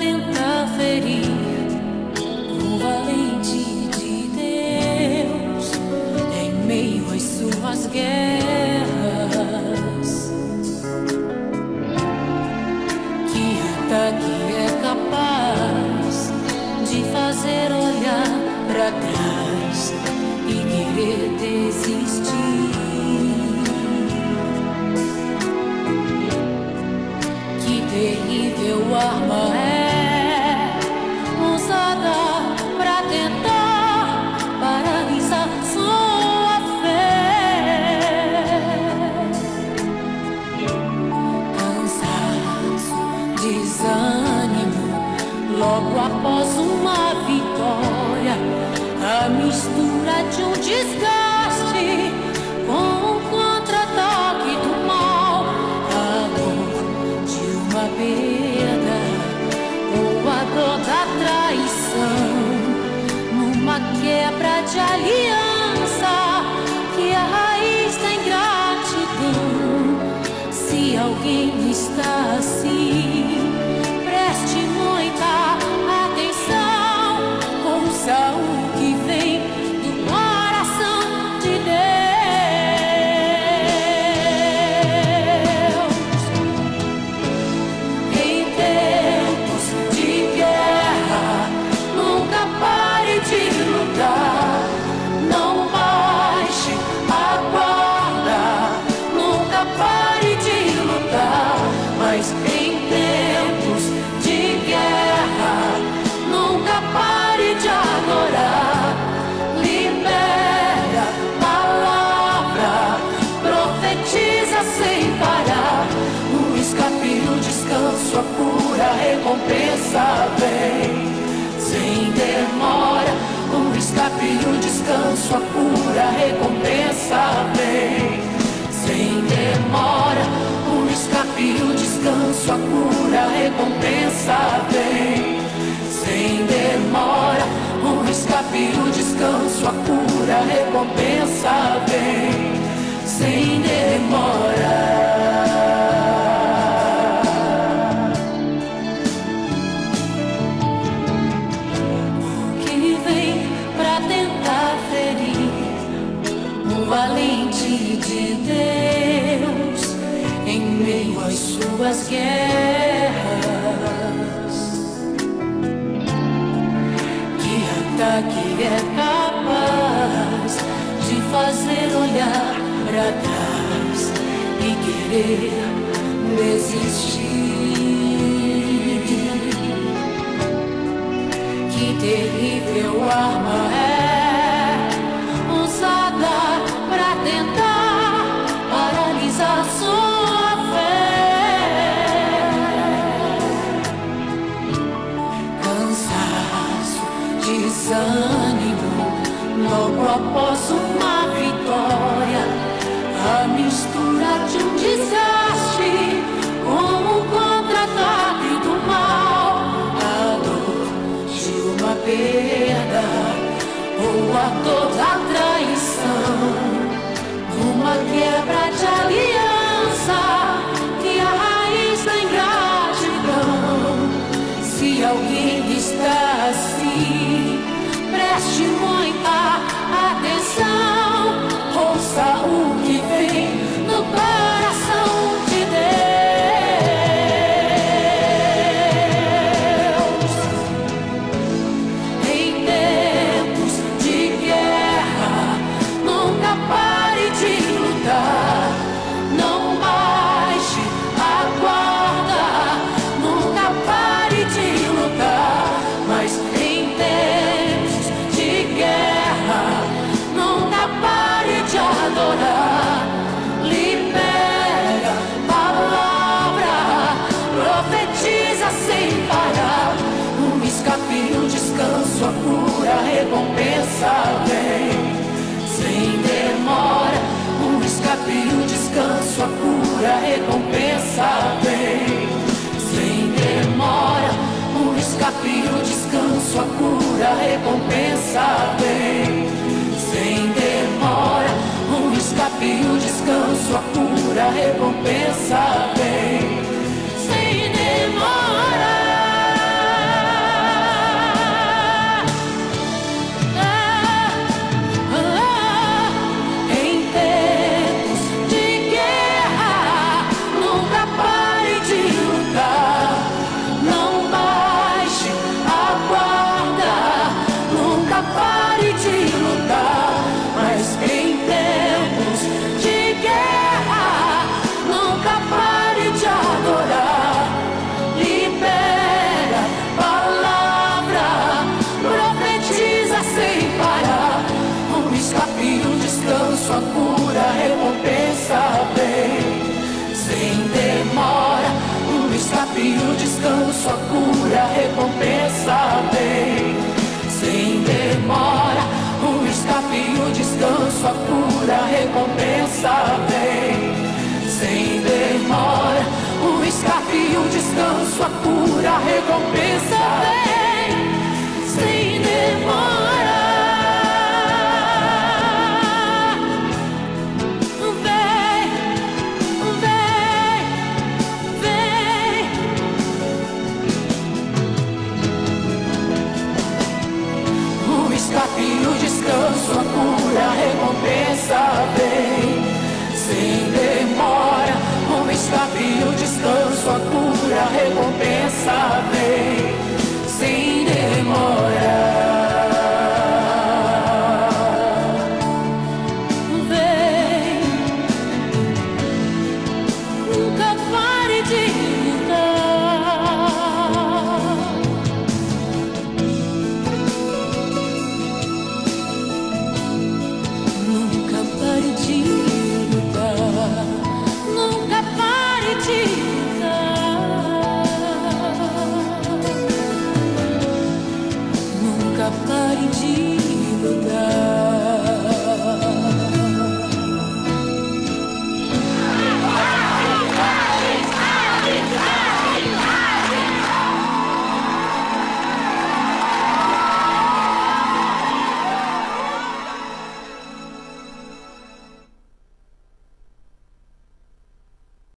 tentar ferir o valente de Deus em meio às suas guerras. Que ataque é capaz de fazer olhar para trás e querer desistir? Que terrível arma é usada para tentar paralisar sua fé? Cansaço, desânimo, logo após uma vitória, a mistura de um desgaste com um contra-ataque do mal, a dor de uma perda ou a dor da traição, numa quebra de aliança que é a raiz da ingratidão. Se alguém está assim, preste muita atenção, ouça o que vem do coração de Deus. Em tempos de guerra, nunca pare de lutar, não baixe a guarda, nunca pare de lutar. Mas em tempos de guerra, nunca pare de adorar. Libera palavra, profetiza sem parar. O escape, o descanso, a cura, a recompensa vem sem demora. O escape, o descanso, a cura, a recompensa vem sem demora. O escape, o descanso, a cura, a recompensa vem sem demora. O escape, o descanso, a cura, a recompensa vem sem demora. O que vem pra tentar ferir o valente de Deus em meio às suas guerras? Que ataque é capaz de fazer olhar para trás e querer desistir? Que terrível arma é usada para tentar paralisar sua fé? Cansaço, desânimo, logo após uma vitória, a mistura de um desgaste com um contra-ataque do mal, a dor de uma perda ou a dor da traição, uma quebra de aliança que é a raiz da ingratidão. Se alguém está assim, preste muita atenção, ouça o que vem no coração de Deus. Em tempos de guerra, nunca pare de lutar, não baixe a guarda, nunca pare de lutar. Mas em tempos de guerra, nunca pare de adorar. Libera palavra, profetiza sem parar. O escape, o descanso, a cura, a recompensa vem sem demora. O escape, o descanso, a cura, a recompensa vem sem demora. O escape, o descanso, a cura, a recompensa vem sem demora. O escape, o descanso, a cura, a recompensa vem sem demora. o escape e o descanso, a cura, a recompensa vem. Sem demora, o escape e o descanso, a cura, a recompensa vem. Sem demora, o escape e o descanso, a cura, a recompensa vem. Sem demora. E o descanso, a cura, a recompensa vem. Sem demora, o escape e o descanso, a cura, a recompensa vem.